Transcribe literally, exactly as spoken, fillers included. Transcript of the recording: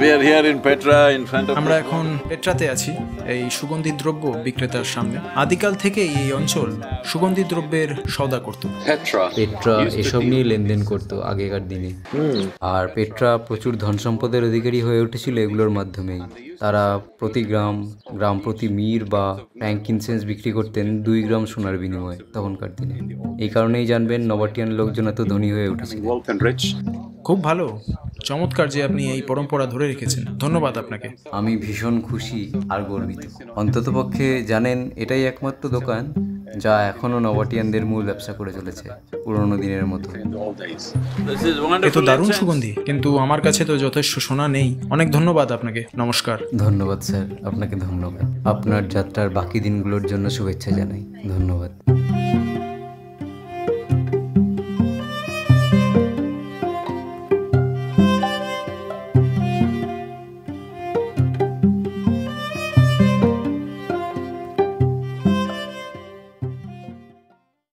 we are here in Petra in front of আমরা এখন পেট্রাতে আছি, এই সুগন্ধি দ্রব্য বিক্রেতার সামনে। আদিকাল থেকেই এই অঞ্চল সুগন্ধি দ্রব্যের সওদা করত। পেট্রা পেট্রা এসব নিয়ে লেনদেন করতো আগেকার দিনে। আর পেট্রা প্রচুর ধন সম্পদের অধিকারী হয়ে উঠেছিল এগুলোর মাধ্যমেই। তারা প্রতি গ্রাম গ্রাম প্রতি মির বা ফ্র্যাঙ্কিনসেন্স বিক্রি করতেন দুই গ্রাম সোনার বিনিময়ে তখনকার দিনে। এই কারণেই জানবেন নবাটিয়ান লোকজন এত ধনী হয়ে উঠেছিল। খুব ভালো, চমৎকার যে আপনি এই পরম্পরা ধরে রেখেছেন। ধন্যবাদ আপনাকে। আমি ভীষণ খুশি আর গর্বিত। অন্ততপক্ষে জানেন এটাই একমাত্র দোকান যা এখনো নবাটিয়ানদের মূল ব্যবসা করে চলেছে পুরোনো দিনের মতো। এ তো দারুণ সুগন্ধি, কিন্তু আমার কাছে তো যথেষ্ট সোনা নেই। অনেক ধন্যবাদ আপনাকে। নমস্কার। ধন্যবাদ স্যার, আপনাকে ধন্যবাদ। আপনার যাত্রার বাকি দিনগুলোর জন্য শুভেচ্ছা জানাই। ধন্যবাদ।